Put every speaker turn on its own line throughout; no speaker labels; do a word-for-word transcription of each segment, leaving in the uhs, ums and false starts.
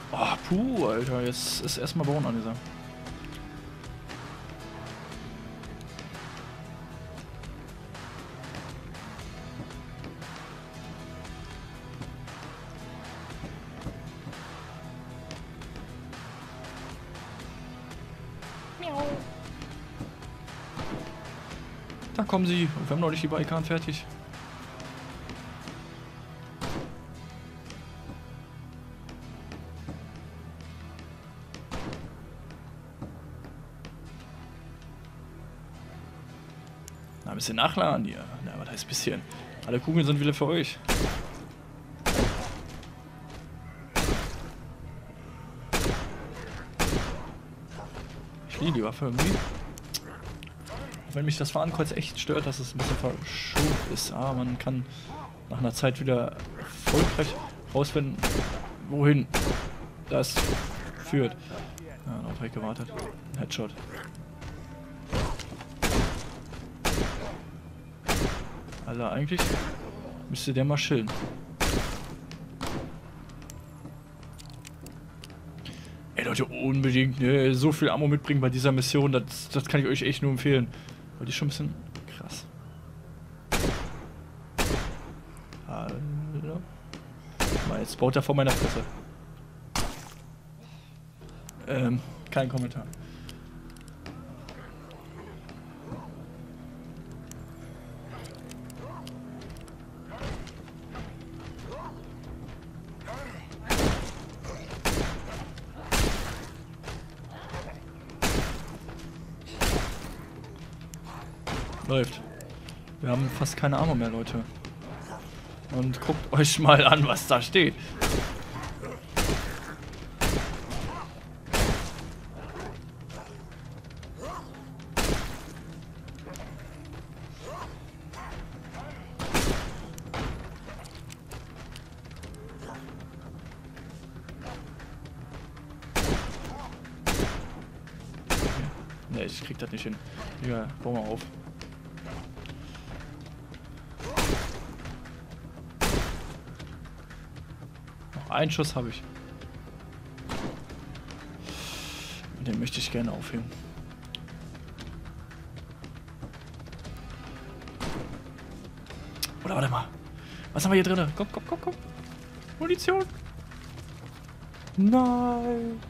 Oh, puh, Alter. Jetzt ist erstmal Bauen angesagt. Da kommen sie. Wir haben noch nicht die Barrikaden fertig. Na, ein bisschen nachladen hier. Na, was heißt bisschen? Alle Kugeln sind wieder für euch. Ich liebe die Waffe irgendwie. Auch wenn mich das Fahnenkreuz echt stört, dass es ein bisschen verschoben ist. Aber man kann nach einer Zeit wieder erfolgreich rausfinden, wohin das führt. Ja, noch direkt gewartet. Ein Headshot. Alter, eigentlich müsste der mal chillen. Ey Leute, unbedingt ne, so viel Ammo mitbringen bei dieser Mission, das, das kann ich euch echt nur empfehlen. Weil die ist schon ein bisschen krass. Alter. Mal, jetzt baut er vor meiner Fresse. Ähm, kein Kommentar. Läuft. Wir haben fast keine Armor mehr, Leute. Und guckt euch mal an, was da steht. Ne, ich krieg das nicht hin. Ja, bau mal auf. Noch einen Schuss habe ich. Und den möchte ich gerne aufheben. Oder warte mal. Was haben wir hier drin? Komm, komm, komm, komm. Munition. Nein.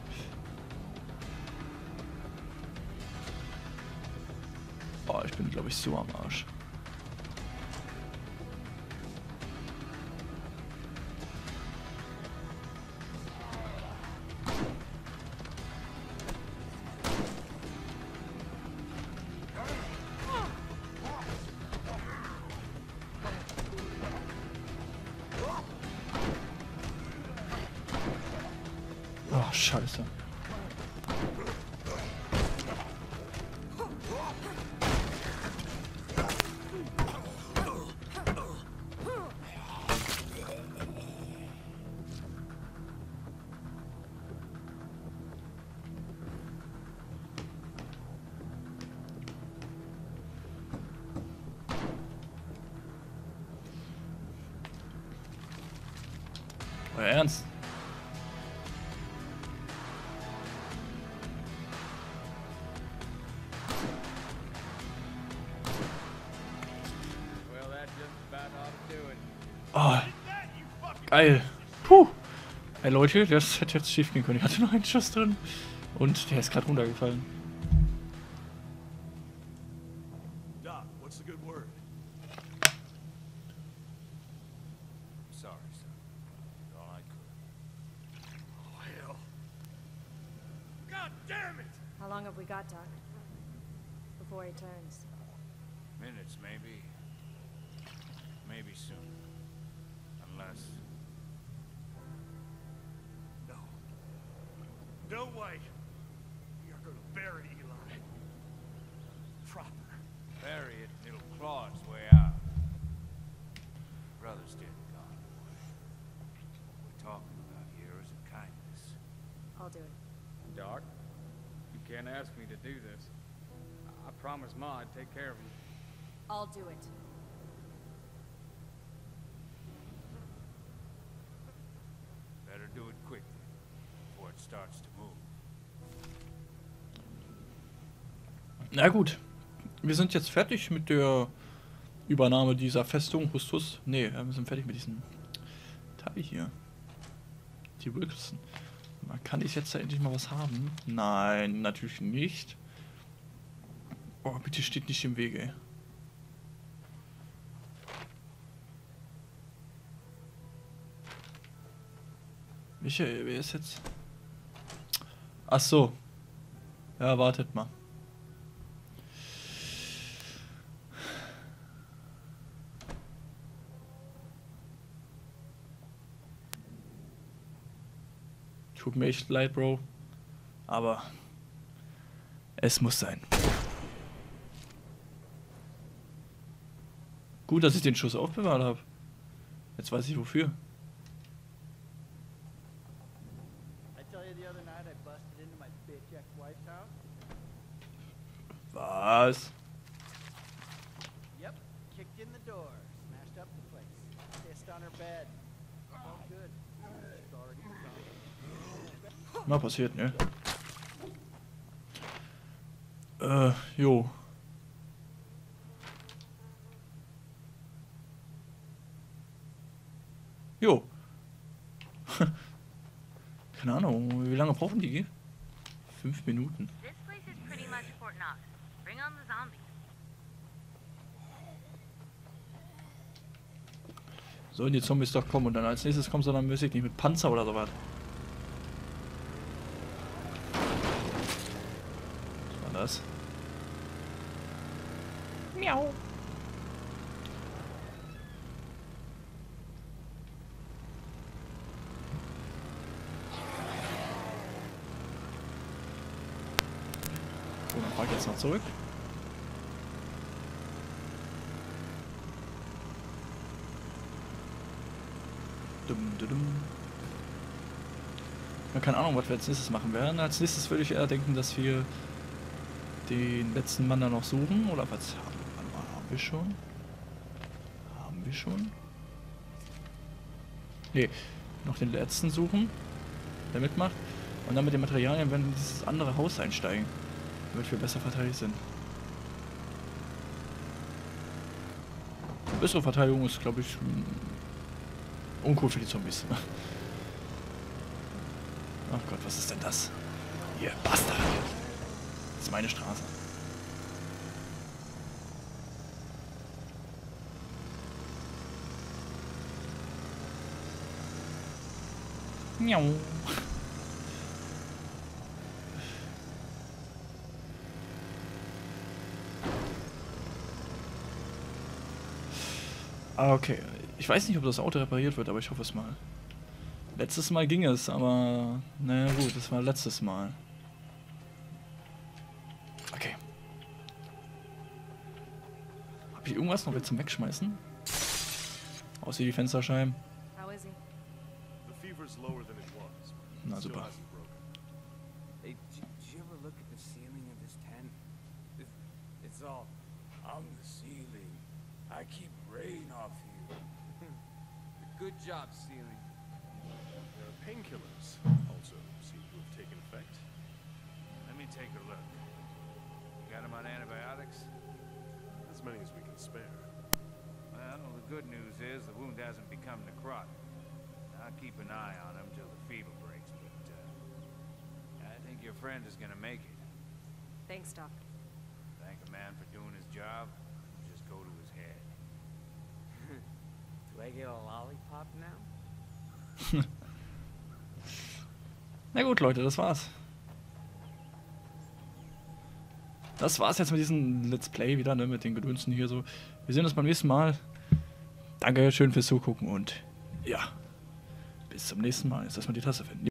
Oh, ich bin, glaube ich, so am Arsch. Oh, scheiße. Euer Ernst? Oh, geil. Puh. Ey Leute, das hätte jetzt schief gehen können. Ich hatte noch einen Schuss drin. Und der ist gerade runtergefallen.
Doc, what's the good word? Sorry, son. Did all I could. Oh, hell. God damn it!
How long have we got, Doc? Before he turns.
Minutes, maybe. Maybe soon. Unless... No. No way! We are gonna bury Eli. Proper. Bury it, and it'll claw its way out. Brother's dead and gone. What we're talking about here is a kindness.
I'll do it.
Doc, you can't ask me to do this. I promised Ma I'd take care of him.
I'll do it.
Better do it quickly, starts to move.
Na gut. Wir sind jetzt fertig mit der Übernahme dieser Festung. Hustus. Nee, wir sind fertig mit diesem Teil hier. Die Wilson. Kann ich jetzt da endlich mal was haben? Nein, natürlich nicht. Oh, bitte steht nicht im Wege. Michael, wer ist jetzt? Ach so. Ja, wartet mal. Tut mir echt leid, Bro. Aber es muss sein. Gut, dass ich den Schuss aufbewahrt habe. Jetzt weiß ich wofür.
I tell you the other night I busted into my bitch ex-wife's house.
Was?
Yep, kicked in the door, smashed up the place, pissed on her bed. All good. She's already gone.
Mal passiert, ne? Äh, jo. Jo. Keine Ahnung, wie lange brauchen die? Fünf Minuten.
This place is pretty much Fort Knox. Bring on the zombies.
Sollen die Zombies doch kommen und dann als nächstes kommen sie dann mäßig nicht mit Panzer oder sowas. Was war das? Miau. So, dann fahr ich jetzt noch zurück. Dum, dum, dum. Ja, keine Ahnung, was wir als nächstes machen werden. Als nächstes würde ich eher denken, dass wir den letzten Mann da noch suchen. Oder was haben, warte mal, haben wir schon? Haben wir schon? Ne, noch den letzten suchen, der mitmacht. Und dann mit den Materialien werden wir in dieses andere Haus einsteigen, damit wir besser verteidigt sind. Eine bessere Verteidigung ist, glaube ich, uncool für die Zombies. Ach Gott, was ist denn das? Ihr Bastard! Das ist meine Straße. Miau. Ah, okay. Ich weiß nicht, ob das Auto repariert wird, aber ich hoffe es mal. Letztes Mal ging es, aber naja gut, das war letztes Mal. Okay. Hab ich irgendwas noch jetzt zum Wegschmeißen? Außer die Fensterscheiben.
How is he?
The fever's lower than it was.
Na
Still
super.
hasn't broken.
Hey, did, did you ever look at the ceiling of this tent? It, it's all, I'm the ceiling. I keep rain off you. Good job, ceiling.
Their painkillers also seem to have taken effect. Let me take a look. You got him on antibiotics? As many as we can spare.
Well, the good news is the wound hasn't become necrotic. I'll keep an eye on him till the fever breaks, but uh, I think your friend is gonna make it.
Thanks, Doc.
Thank a man for doing his job, just go to his head.
Do I get a lollipop now?
Na gut, Leute, das war's. Das war's jetzt mit diesem Let's Play wieder, ne, mit den Gedönsen hier so. Wir sehen uns beim nächsten Mal. Danke schön fürs Zugucken und ja, bis zum nächsten Mal. Jetzt erstmal die Tasse finden.